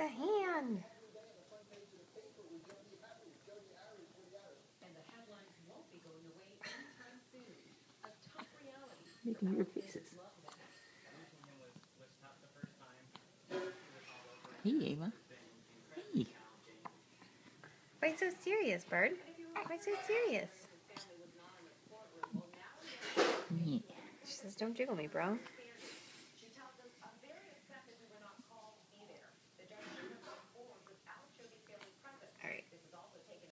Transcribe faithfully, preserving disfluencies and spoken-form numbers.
a hand. Making weird faces. Hey, Ava. Hey. Why so serious, Bird? Why so serious? Yeah. She says, don't jiggle me, bro.